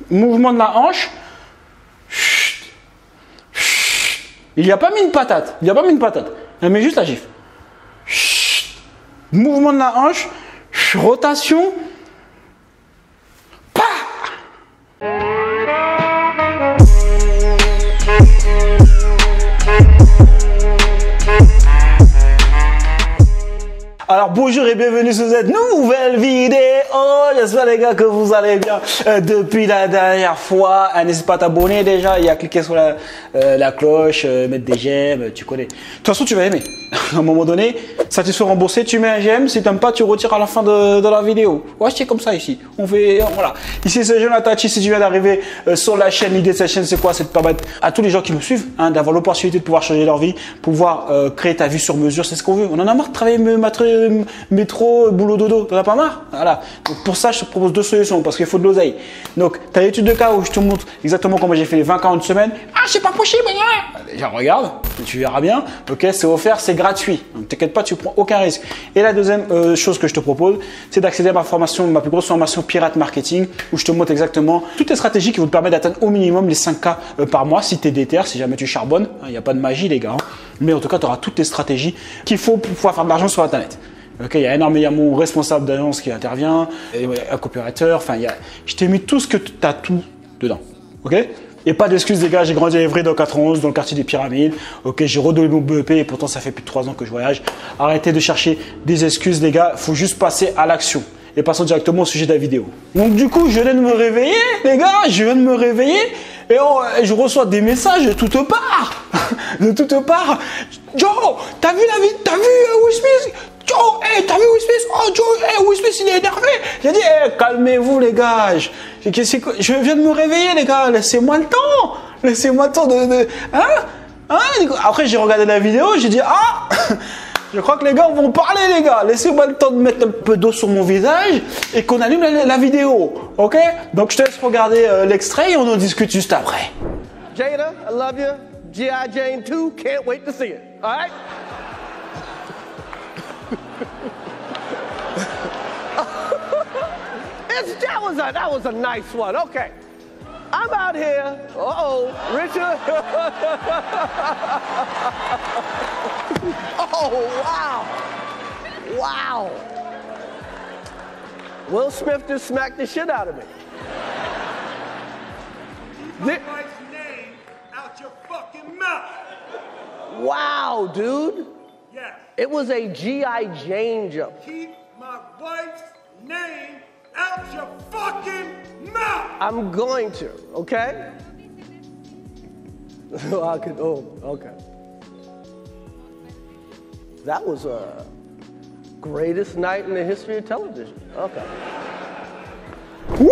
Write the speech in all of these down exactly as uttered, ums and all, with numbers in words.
Mouvement de la hanche. Il n'y a pas mis une patate. Il n'y a pas mis une patate. Elle met juste la gifle. Mouvement de la hanche. Rotation. Pah! Alors bonjour et bienvenue sur cette nouvelle vidéo. J'espère les gars que vous allez bien euh, depuis la dernière fois. Euh, N'hésite pas à t'abonner déjà et à cliquer sur la, euh, la cloche, euh, mettre des j'aime, tu connais. De toute façon tu vas aimer. À un moment donné, ça te fait rembourser, tu mets un j'aime. Si t'aimes pas, tu retires à la fin de, de la vidéo. Ouais, c'est comme ça ici. On fait, voilà. Ici c'est Jonathan. Si tu viens d'arriver euh, sur la chaîne, l'idée de cette chaîne c'est quoi? C'est de permettre à tous les gens qui me suivent hein, d'avoir l'opportunité de pouvoir changer leur vie, pouvoir euh, créer ta vie sur mesure. C'est ce qu'on veut. On en a marre de travailler métro, boulot, dodo, t'en as pas marre? Voilà. Donc pour ça, je te propose deux solutions parce qu'il faut de l'oseille. Donc, tu as l'étude de cas où je te montre exactement comment j'ai fait les vingt K en une semaine. Ah, c'est pas possible, hein. Déjà, regarde, tu verras bien. Ok, c'est offert, c'est gratuit. Donc, t'inquiète pas, tu prends aucun risque. Et la deuxième euh, chose que je te propose, c'est d'accéder à ma formation, ma plus grosse formation Pirate Marketing, où je te montre exactement toutes les stratégies qui vont te permettre d'atteindre au minimum les cinq K euh, par mois si tu es déter, si jamais tu charbonnes. Il n'y a pas de magie, les gars. Hein. Mais en tout cas, tu auras toutes les stratégies qu'il faut pour pouvoir faire de l'argent sur Internet. Ok, il y a énormément responsable d'agence qui intervient, un coopérateur, enfin, il y a, je t'ai mis tout ce que tu as tout dedans. Ok? Et pas d'excuses, les gars, j'ai grandi à Évry dans quatre-vingt-onze, dans le quartier des Pyramides. Ok, j'ai redonné mon B E P et pourtant ça fait plus de trois ans que je voyage. Arrêtez de chercher des excuses, les gars, il faut juste passer à l'action. Et passons directement au sujet de la vidéo. Donc du coup, je viens de me réveiller, les gars, je viens de me réveiller et, on, et je reçois des messages de toutes parts. De toutes parts. Joe, t'as vu la vie, t'as vu uh, Will Smith? Joe, hey, t'as vu Will Smith? Oh Joe, hey, Will Smith il est énervé. J'ai dit, hey, calmez-vous les gars. Je, je viens de me réveiller les gars, laissez-moi le temps. Laissez-moi le temps de... de hein? Hein? Après j'ai regardé la vidéo, j'ai dit, ah je crois que les gars vont parler les gars. Laissez-moi le temps de mettre un peu d'eau sur mon visage et qu'on allume la, la vidéo. Ok? Donc je te laisse regarder euh, l'extrait et on en discute juste après. Jada, I love you. G I Jane two, can't wait to see it. All right? It's, that was a that was a nice one. Okay. I'm out here. Uh-oh, Richard. Oh, wow. Wow. Will Smith just smacked the shit out of me. Keep my wife's name out your fucking mouth. Wow, dude. Yes. It was a G I Jane jump. Keep my wife's name out your fucking mouth. I'm going to, okay? I could, oh, okay. That was a greatest night in the history of television. Okay. Wouh!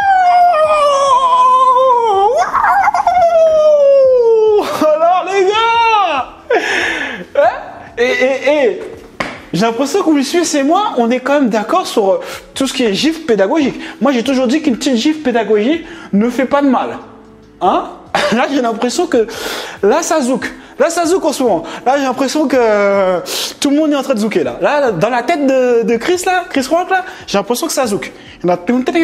Alors les gars, hein? Et, et, et j'ai l'impression que Will Smith et moi, on est quand même d'accord sur tout ce qui est gifle pédagogique. Moi, j'ai toujours dit qu'une petite gifle pédagogique ne fait pas de mal. Hein? Là, j'ai l'impression que là, ça zouk. Là, ça zouk en ce moment. Là, j'ai l'impression que euh, tout le monde est en train de zouker là. Là, dans la tête de, de Chris là, Chris Rock là, j'ai l'impression que ça zouk. Non,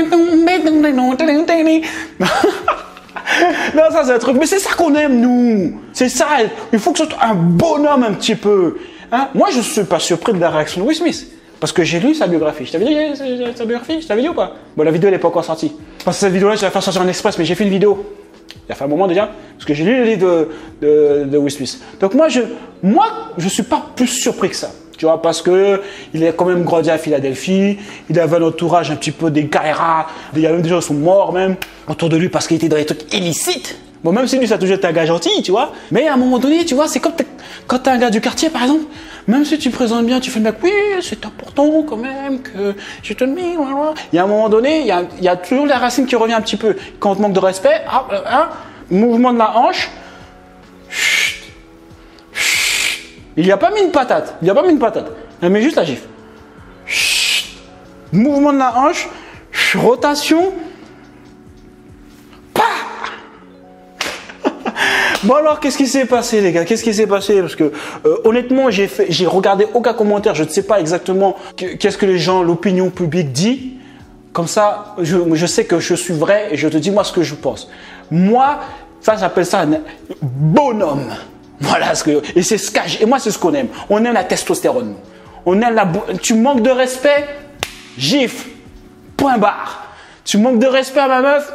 ça c'est un truc. Mais c'est ça qu'on aime nous. C'est ça. Il faut que ce soit un bonhomme un petit peu. Hein? Moi, je ne suis pas surpris de la réaction de Will Smith. Parce que j'ai lu sa biographie. Je t'avais dit sa biographie? Je t'avais dit ou pas? Bon, la vidéo, elle n'est pas encore sortie. Parce que cette vidéo-là, je vais la faire sortir en express, mais j'ai fait une vidéo. Il y a fait un moment déjà. Parce que j'ai lu le livre de, de, de Will Smith. Donc moi, je moi, je suis pas plus surpris que ça. Tu vois, parce que il a quand même grandi à Philadelphie. Il avait un entourage un petit peu des Kaira. Il y a même des gens qui sont morts même autour de lui parce qu'il était dans des trucs illicites. Bon, même si lui, ça a toujours été un gars gentil, tu vois. Mais à un moment donné, tu vois, c'est comme quand t'es un gars du quartier, par exemple. Même si tu présentes bien, tu fais le mec, oui, c'est important quand même que je te le mets, voilà. Il y a un moment donné, il y a, il y a toujours la racine qui revient un petit peu. Quand on te manque de respect, ah, hein, mouvement de la hanche. Chut, chut. Il n'y a pas mis une patate. Il n'y a pas mis une patate. Elle met juste la gifle. Chut. Mouvement de la hanche. Chut. Rotation. Bon alors, qu'est-ce qui s'est passé les gars? Qu'est-ce qui s'est passé? Parce que euh, honnêtement, j'ai fait, j'ai regardé aucun commentaire. Je ne sais pas exactement qu'est-ce que les gens, l'opinion publique dit. Comme ça, je, je sais que je suis vrai et je te dis moi ce que je pense. Moi, ça j'appelle ça un bonhomme. Voilà ce que et c'est ce que et moi c'est ce qu'on aime. On aime la testostérone. On aime la tu manques de respect, gifle. Point barre. Tu manques de respect à ma meuf,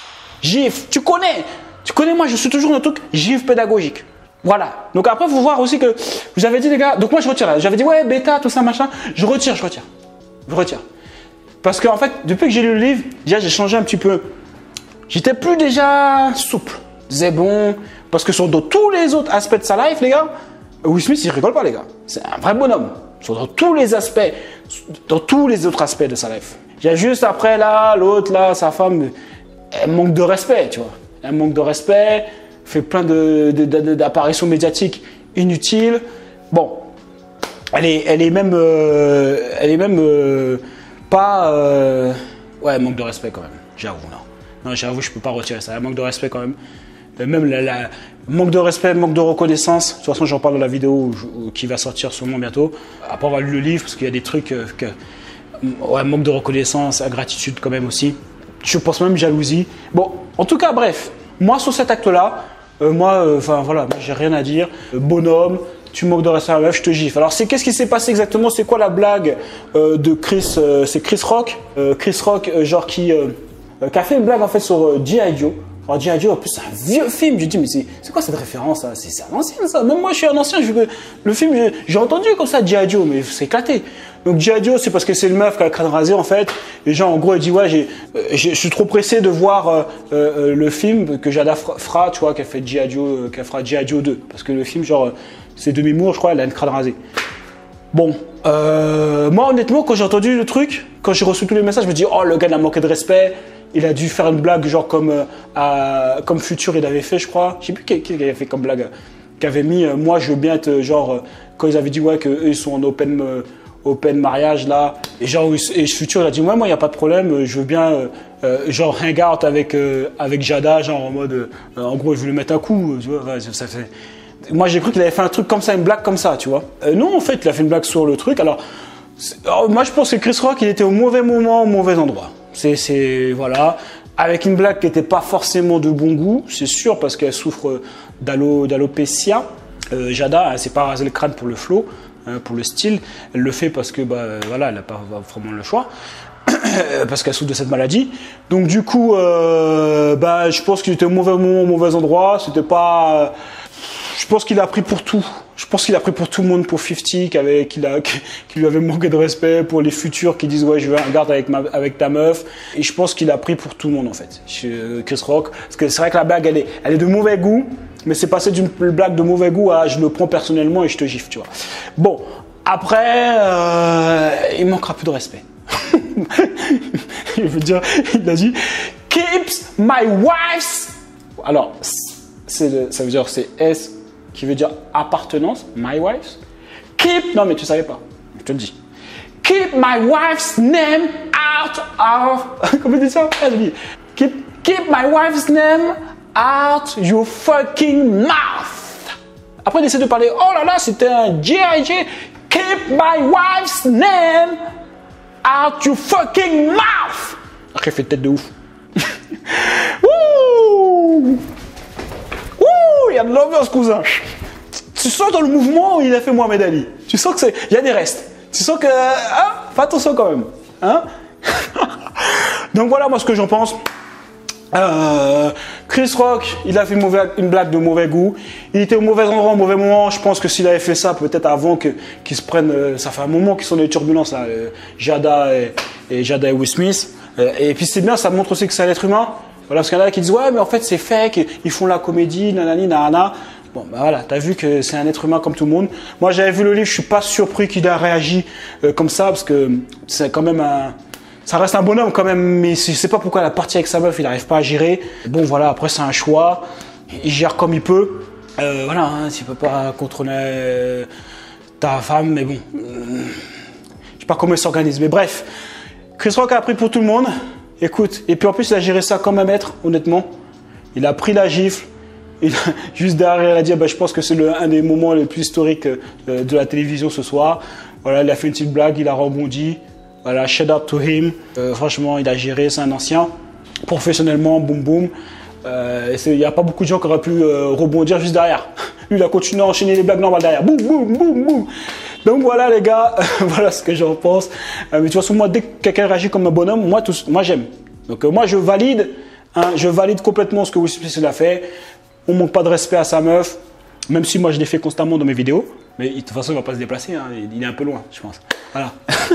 gifle. Tu connais. Tu connais moi, je suis toujours dans le truc gifle pédagogique. Voilà. Donc après, il faut voir aussi que vous avez dit les gars. Donc moi je retire. J'avais dit ouais bêta tout ça machin. Je retire, je retire, je retire. Parce qu'en fait, depuis que j'ai lu le livre, déjà j'ai changé un petit peu. J'étais plus déjà souple. Je disais bon, parce que sur tous les autres aspects de sa life, les gars, Will Smith il rigole pas les gars. C'est un vrai bonhomme. Sur dans tous les aspects, dans tous les autres aspects de sa life. Il y a juste après là, l'autre là, sa femme, elle manque de respect, tu vois. Elle manque de respect, fait plein de, de, de, d'apparitions médiatiques inutiles. Bon, elle est, elle est même, euh, elle est même euh, pas, euh, ouais, elle manque de respect quand même. J'avoue non, non j'avoue je peux pas retirer ça. Elle manque de respect quand même. Même la, la, manque de respect, manque de reconnaissance. De toute façon, j'en parle dans la vidéo qui va sortir sûrement bientôt. Après avoir lu le livre, parce qu'il y a des trucs que, ouais, manque de reconnaissance, ingratitude quand même aussi. Je pense même jalousie. Bon, en tout cas, bref. Moi, sur cet acte-là, euh, moi, enfin euh, voilà, j'ai rien à dire. Euh, bonhomme, tu manques de respect à la meuf, je te gifle. Alors, c'est qu'est-ce qui s'est passé exactement? C'est quoi la blague euh, de Chris euh, C'est Chris Rock, euh, Chris Rock, euh, genre qui, euh, euh, qui a fait une blague en fait sur euh, G I Joe. Alors G I Joe, en plus, c'est un vieux film. Je dis, mais c'est quoi cette référence? C'est un ancien, ça. Même moi, je suis un ancien. Je, le film, j'ai entendu comme ça G I Joe, mais c'est éclaté. Donc G I Joe, c'est parce que c'est le meuf qui a le crâne rasé, en fait. Et genre, en gros, il dit, ouais, j'ai, je suis trop pressé de voir euh, euh, le film que Jada fera, tu vois, qu'elle fait G I Joe, qu'elle fera G I Joe deux. Parce que le film, genre, c'est Demi Moore, je crois, elle a le crâne rasé. Bon, euh, moi, honnêtement, quand j'ai entendu le truc, quand j'ai reçu tous les messages, je me dis, oh, le gars, il a manqué de respect. Il a dû faire une blague genre comme, euh, à, comme Future il avait fait, je crois. Je sais plus qui, qui avait fait comme blague. Qui avait mis, euh, moi je veux bien être euh, genre, euh, quand ils avaient dit ouais qu'eux ils sont en open, euh, open mariage là. Et genre, et Future il a dit ouais, moi il n'y a pas de problème, je veux bien euh, euh, genre hang out avec, euh, avec Jada, genre en mode, euh, en gros je veux lui mettre un coup, tu vois, ouais, ça fait. Moi j'ai cru qu'il avait fait un truc comme ça, une blague comme ça, tu vois. Euh, non, en fait il a fait une blague sur le truc. Alors, alors moi je pense que Chris Rock il était au mauvais moment, au mauvais endroit. C'est, voilà, avec une blague qui n'était pas forcément de bon goût, c'est sûr, parce qu'elle souffre d'alopécia. Euh, Jada, elle s'est pas rasé le crâne pour le flow, hein, pour le style. Elle le fait parce que, bah, voilà, elle n'a pas vraiment le choix, parce qu'elle souffre de cette maladie. Donc du coup, euh, bah, je pense qu'il était au mauvais moment, au mauvais endroit. C'était pas, euh, je pense qu'il a pris pour tout. Je pense qu'il a pris pour tout le monde, pour cinquante, qui, avait, qui, a, qui, qui lui avait manqué de respect, pour les futurs qui disent ouais je veux un garde avec, ma, avec ta meuf. Et je pense qu'il a pris pour tout le monde en fait, Chris Rock. Parce que c'est vrai que la blague elle est, elle est de mauvais goût, mais c'est passé d'une blague de mauvais goût à je le prends personnellement et je te gifle, tu vois. Bon, après, euh, il manquera plus de respect. Je veux dire, il a dit keeps my wife's. Alors, c'est ça veut dire c'est S. qui veut dire appartenance, my wife's. Keep, non mais tu savais pas, je te le dis. Keep my wife's name out of, comment dit ça? Keep, keep my wife's name out your fucking mouth. Après, il essaie de parler, oh là là, c'était un G I J. Keep my wife's name out your fucking mouth. Après, il fait tête de ouf. Wouh! Il y a de l'ambiance, cousin. Tu sens dans le mouvement où il a fait Mohamed Ali. Tu sens que c'est, il y a des restes. Tu sens que, hein, fais attention quand même. Hein. Donc voilà, moi ce que j'en pense. Euh, Chris Rock, il a fait une, mauvaise, une blague de mauvais goût. Il était au mauvais endroit, au mauvais moment. Je pense que s'il avait fait ça, peut-être avant que, qu'il se prenne, euh, ça fait un moment qu'ils sont dans les turbulences là, euh, Jada et, et Jada et Will Smith. Euh, et puis c'est bien, ça montre aussi que c'est un être humain. Voilà, parce qu'il y en a qui disent ouais mais en fait c'est fake, ils font la comédie, nanani, nanana. Bon bah voilà, t'as vu que c'est un être humain comme tout le monde. Moi j'avais vu le livre, je suis pas surpris qu'il a réagi euh, comme ça, parce que c'est quand même un, ça reste un bonhomme quand même, mais je sais pas pourquoi la partie avec sa meuf il arrive pas à gérer. Bon voilà, après c'est un choix, il gère comme il peut. Euh, voilà, hein, tu peux pas contrôler euh, ta femme, mais bon, euh, je sais pas comment il s'organise, mais bref, Chris Rock a appris pour tout le monde. Écoute, et puis en plus il a géré ça comme un maître, honnêtement. Il a pris la gifle, il a, juste derrière il a dit bah, je pense que c'est le, un des moments les plus historiques euh, de la télévision ce soir. Voilà, il a fait une petite blague, il a rebondi. Voilà, shout out to him. Euh, franchement, il a géré, c'est un ancien. Professionnellement, boum boum. Euh, il n'y a pas beaucoup de gens qui auraient pu euh, rebondir juste derrière. Lui, il a continué à enchaîner les blagues normales derrière. Boum, boum, boum, boum. Donc voilà les gars, voilà ce que j'en pense. Euh, mais de toute façon, moi, dès que quelqu'un réagit comme un bonhomme, moi, tout, moi j'aime. Donc euh, moi, je valide, hein, je valide complètement ce que Will Smith a fait. On ne manque pas de respect à sa meuf, même si moi, je l'ai fait constamment dans mes vidéos. Mais de toute façon, il ne va pas se déplacer, hein. Il est un peu loin, je pense. Voilà.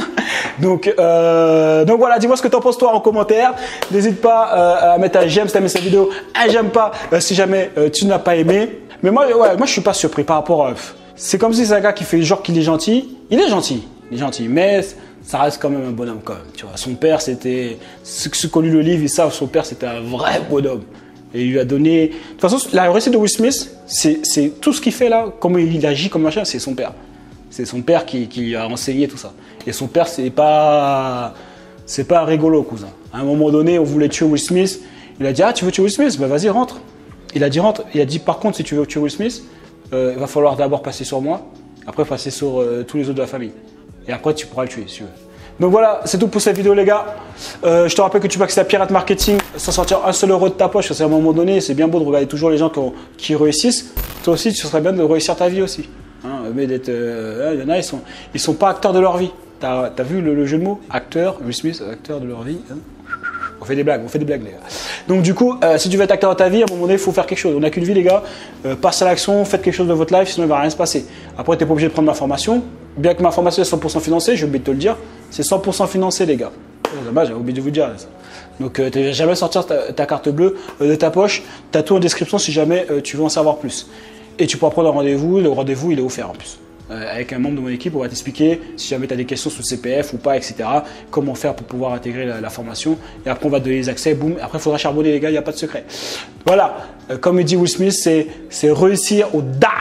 donc, euh, donc voilà, dis-moi ce que tu en penses toi en commentaire. N'hésite pas euh, à mettre un j'aime si tu as aimé cette vidéo, un j'aime pas euh, si jamais euh, tu n'as pas aimé. Mais moi, ouais, moi je suis pas surpris par rapport à... C'est comme si c'est un gars qui fait genre qu'il est gentil. Il est gentil, il est gentil, mais ça reste quand même un bonhomme quand même. Tu vois, son père c'était... Ceux qui ont lu le livre, ils savent, son père c'était un vrai bonhomme. Et il lui a donné... De toute façon, la réussite de Will Smith, c'est tout ce qu'il fait là, comment il agit comme machin, c'est son père. C'est son père qui, qui lui a enseigné tout ça. Et son père, c'est pas... C'est pas rigolo, cousin. À un moment donné, on voulait tuer Will Smith. Il a dit, ah, tu veux tuer Will Smith? Ben vas-y, rentre. Il a dit, rentre. Il a dit, par contre, si tu veux tuer Will Smith, euh, il va falloir d'abord passer sur moi, après passer sur euh, tous les autres de la famille. Et après, tu pourras le tuer, si tu veux. Donc voilà, c'est tout pour cette vidéo les gars. Euh, je te rappelle que tu peux accéder à Pirate Marketing sans sortir un seul euro de ta poche. Parce qu'à un moment donné, c'est bien beau de regarder toujours les gens qui, ont, qui réussissent. Toi aussi, tu serais bien de réussir ta vie aussi. Hein, mais d'être, euh, il y en a, ils sont, ils sont pas acteurs de leur vie. T'as as vu le, le jeu de mots? Acteur, Will Smith, acteur de leur vie. Hein, on fait des blagues, on fait des blagues les gars. Donc du coup, euh, si tu veux être acteur de ta vie, à un moment donné, il faut faire quelque chose. On n'a qu'une vie les gars. Euh, passe à l'action, faites quelque chose de votre life, sinon il va rien se passer. Après, tu n'es pas obligé de prendre ma formation. Bien que ma formation est cent pour cent financée, j'ai oublié de te le dire, c'est cent pour cent financé les gars. C'est dommage, j'ai oublié de vous dire ça. Donc euh, tu ne vas jamais sortir ta, ta carte bleue euh, de ta poche. Tu as tout en description si jamais euh, tu veux en savoir plus. Et tu pourras prendre un rendez-vous, le rendez-vous il est offert en plus. Euh, avec un membre de mon équipe, on va t'expliquer si jamais tu as des questions sur le C P F ou pas, et cetera. Comment faire pour pouvoir intégrer la, la formation. Et après, on va te donner les accès, boum. Après, il faudra charbonner, les gars, il n'y a pas de secret. Voilà, euh, comme il dit Will Smith, c'est réussir ou die.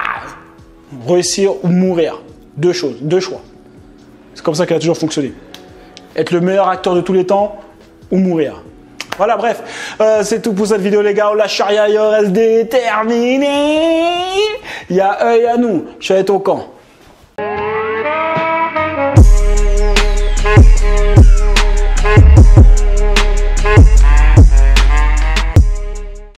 Réussir ou mourir. Deux choses, deux choix. C'est comme ça qu'elle a toujours fonctionné. Être le meilleur acteur de tous les temps ou mourir. Voilà, bref, euh, c'est tout pour cette vidéo, les gars. La charia, il reste déterminé. Il y a œil à nous. Je suis avec ton camp.